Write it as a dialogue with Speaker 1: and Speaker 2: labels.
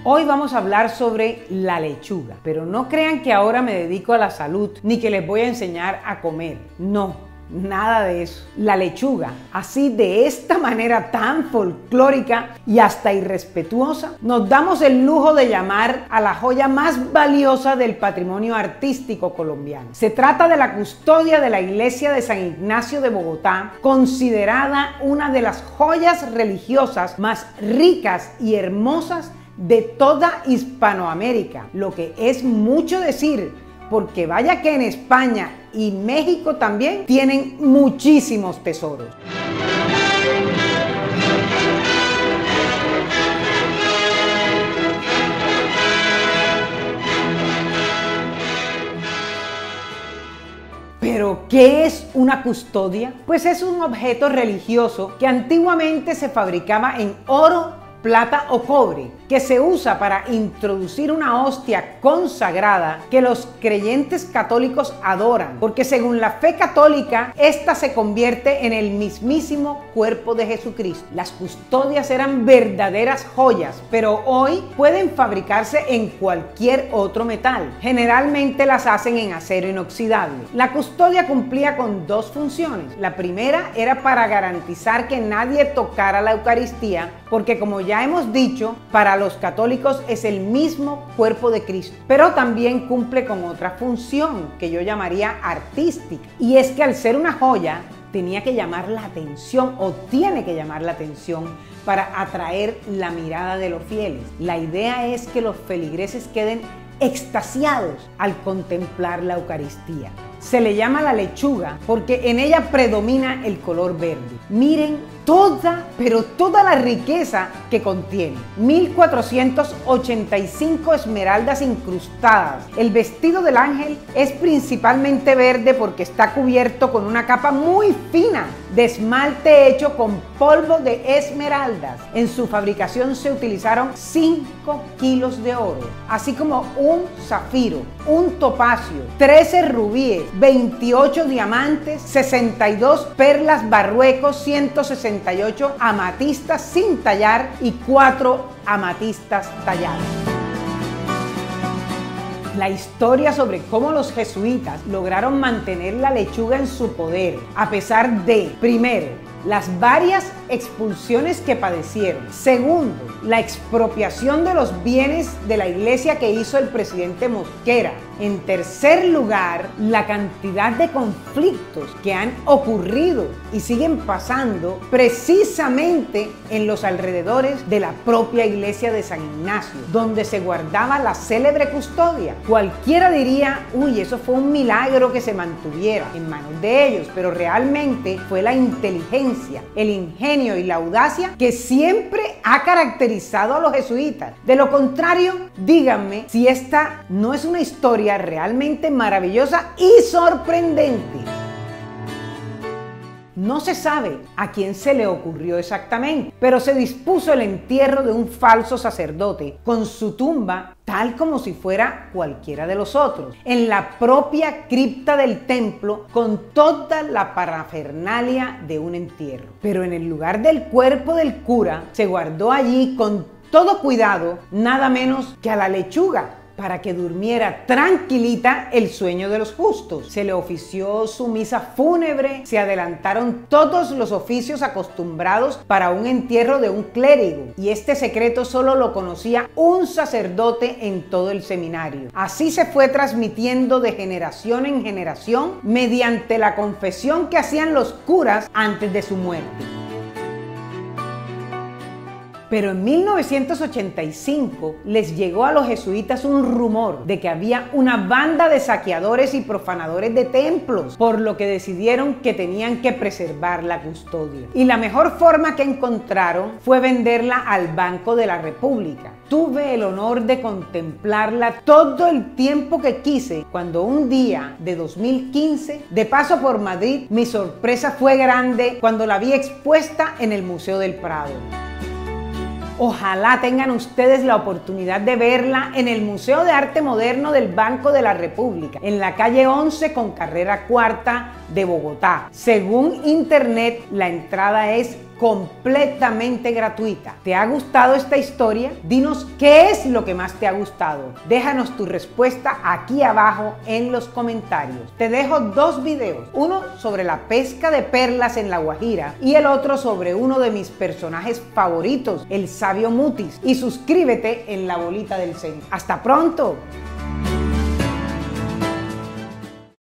Speaker 1: Hoy vamos a hablar sobre la lechuga, pero no crean que ahora me dedico a la salud ni que les voy a enseñar a comer. No, nada de eso. La lechuga, así de esta manera tan folclórica y hasta irrespetuosa, nos damos el lujo de llamar a la joya más valiosa del patrimonio artístico colombiano. Se trata de la custodia de la iglesia de San Ignacio de Bogotá, considerada una de las joyas religiosas más ricas y hermosas de toda Hispanoamérica, lo que es mucho decir, porque vaya que en España y México también tienen muchísimos tesoros. ¿Pero qué es una custodia? Pues es un objeto religioso que antiguamente se fabricaba en oro, plata o cobre, que se usa para introducir una hostia consagrada que los creyentes católicos adoran, porque según la fe católica, esta se convierte en el mismísimo cuerpo de Jesucristo. Las custodias eran verdaderas joyas, pero hoy pueden fabricarse en cualquier otro metal. Generalmente las hacen en acero inoxidable. La custodia cumplía con dos funciones. La primera era para garantizar que nadie tocara la Eucaristía, porque como ya hemos dicho, para los católicos es el mismo cuerpo de Cristo, pero también cumple con otra función que yo llamaría artística, y es que al ser una joya tenía que llamar la atención o tiene que llamar la atención para atraer la mirada de los fieles. La idea es que los feligreses queden extasiados al contemplar la Eucaristía. Se le llama la lechuga porque en ella predomina el color verde. Miren pero toda la riqueza que contiene. 1485 esmeraldas incrustadas. El vestido del ángel es principalmente verde porque está cubierto con una capa muy fina de esmalte hecho con polvo de esmeraldas. En su fabricación se utilizaron 5 kilos de oro, así como un zafiro, un topacio, 13 rubíes, 28 diamantes, 62 perlas barruecos, 168 amatistas sin tallar y 4 amatistas talladas. La historia sobre cómo los jesuitas lograron mantener la lechuga en su poder, a pesar de, primero, las varias expulsiones que padecieron. Segundo, la expropiación de los bienes de la iglesia que hizo el presidente Mosquera. En tercer lugar, la cantidad de conflictos que han ocurrido y siguen pasando precisamente en los alrededores de la propia iglesia de San Ignacio, donde se guardaba la célebre custodia. Cualquiera diría, uy, eso fue un milagro que se mantuviera en manos de ellos, pero realmente fue la inteligencia, el ingenio y la audacia que siempre ha caracterizado a los jesuitas. De lo contrario, díganme si esta no es una historia realmente maravillosa y sorprendente. No se sabe a quién se le ocurrió exactamente, pero se dispuso el entierro de un falso sacerdote con su tumba tal como si fuera cualquiera de los otros, en la propia cripta del templo con toda la parafernalia de un entierro. Pero en el lugar del cuerpo del cura se guardó allí con todo cuidado nada menos que a la lechuga, para que durmiera tranquilita el sueño de los justos. Se le ofició su misa fúnebre, se adelantaron todos los oficios acostumbrados para un entierro de un clérigo, y este secreto solo lo conocía un sacerdote en todo el seminario. Así se fue transmitiendo de generación en generación mediante la confesión que hacían los curas antes de su muerte. Pero en 1985 les llegó a los jesuitas un rumor de que había una banda de saqueadores y profanadores de templos, por lo que decidieron que tenían que preservar la custodia. Y la mejor forma que encontraron fue venderla al Banco de la República. Tuve el honor de contemplarla todo el tiempo que quise, cuando un día de 2015, de paso por Madrid, mi sorpresa fue grande cuando la vi expuesta en el Museo del Prado. Ojalá tengan ustedes la oportunidad de verla en el Museo de Arte Moderno del Banco de la República, en la calle 11 con carrera cuarta de Bogotá. Según internet, la entrada es completamente gratuita. ¿Te ha gustado esta historia? Dinos qué es lo que más te ha gustado. Déjanos tu respuesta aquí abajo en los comentarios. Te dejo dos videos, uno sobre la pesca de perlas en La Guajira y el otro sobre uno de mis personajes favoritos, el sabio Mutis. Y suscríbete en la bolita del centro. ¡Hasta pronto!